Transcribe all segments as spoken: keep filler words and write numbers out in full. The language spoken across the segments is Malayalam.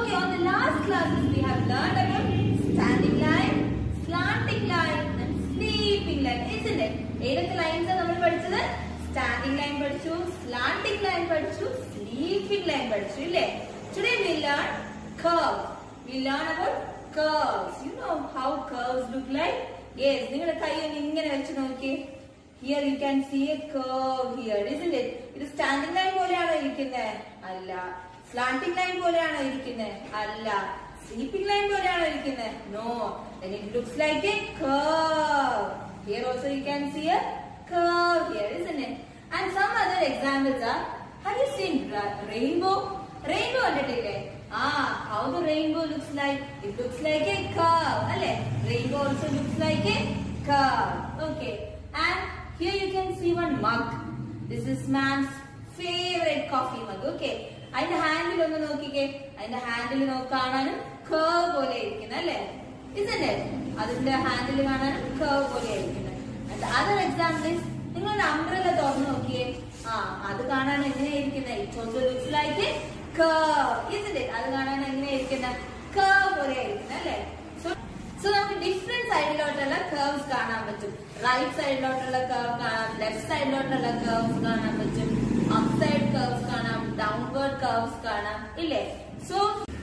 Okay, on the last classes we have learned about standing line, slanting line and sleeping line, isn't it? ഏതൊക്കെ ലൈൻസ് ആണ് നമ്മൾ പഠിച്ചത്? സ്റ്റാൻഡിംഗ് ലൈൻ പഠിച്ചു, സ്ലാന്റിംഗ് ലൈൻ പഠിച്ചു, സ്ലീപ്പിംഗ് ലൈൻ പഠിച്ചു, ഇല്ലേ? Today we learn curves. We learn about curves. You know how curves look like? Yes, നിങ്ങളുടെ കൈ ഒന്ന് ഇങ്ങനെ വെച്ച് നോക്കിയേ. Here you can see a curve here, isn't it? ഇത് സ്റ്റാൻഡിംഗ് ലൈൻ പോലെയാണോ ഇരിക്കുന്നത്? അല്ല. സ്ലാന്റിംഗ് ലൈൻ പോലെയാണോ ഇരിക്കുന്നത്? അല്ല. സ്ലീപ്പിംഗ് ലൈൻ പോലെയാണോ ഇരിക്കുന്നത്? No. Then it looks like a curve. Here also you can see a curve here, isn't it? And some other examples are, have you seen rainbow? Rainbow കണ്ടിട്ടില്ലേ? Ah, how the rainbow looks like? It looks like a curve, അല്ലേ? Rainbow also looks like a curve. Okay. And here you can see one mug. This is man's favorite coffee mug. Okay. അതിന്റെ ഹാൻഡിൽ ഒന്ന് നോക്കിക്കേ. അതിന്റെ ഹാൻഡിൽ നോക്കാനും curve പോലെ ഇരിക്കുന്നത്, അല്ലേ? Isn't it? അതിന്റെ ഹാൻഡിൽ കാണാനും curve പോലെ ഇരിക്കുന്നത്. And the other example is, നിങ്ങളുടെ അംബ്രല്ല തുറന്നു നോക്കിയേ. ആ, അത് കാണാൻ എങ്ങനെയായിരിക്കുന്നത്? It also looks like a curve, isn't it? അത് കാണാൻ എങ്ങനെയായിരിക്കുന്നത്? Curve പോലെ ആയിരിക്കുന്നത്, അല്ലേ? So, so നമുക്ക് ഡിഫറെന്റ് സൈഡിലോട്ടുള്ള curves കാണാൻ പറ്റും. റൈറ്റ് സൈഡിലോട്ടുള്ള curve കാണാം, ലെഫ്റ്റ് സൈഡിലോട്ടുള്ള curves കാണാൻ പറ്റും, upside curves കാണാം, downward curves കാണാം, ഇല്ലേ? So,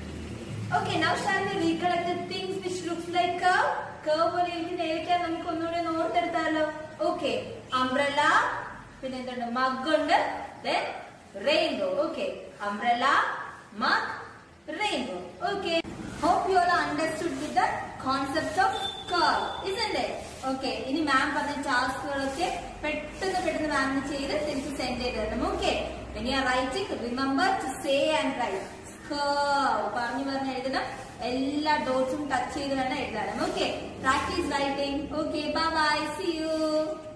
okay, now shall we recollect the things which looks like curve? Curve പോലെ ഇരിക്കുന്ന ഏതൊക്കെയാ നമുക്ക് ഒന്നുകൂടെ ഓർത്തെടുത്താലോ? Okay, umbrella, പിന്നെ എന്തുണ്ട്? Mug ഉണ്ട്, then rainbow. Okay, umbrella, mug, rainbow. Okay, hope you all understood with the concept of curve, isn't it? Okay, ഇനി മാം പറഞ്ഞ ടാസ്കുകളൊക്കെ പെട്ടെന്ന് പെട്ടെന്ന് മാമിന് ചെയ്ത് തിരിച്ച് സെൻഡ് ചെയ്ത് തരണം. Okay, when you are writing, remember to say and write. Curve പറഞ്ഞു പറഞ്ഞ് എഴുതണം. എല്ലാ ഡോട്ട്സും ടച്ച് ചെയ്ത് വേണം എഴുതാനും. Okay, practice writing. Okay, bye bye, see you.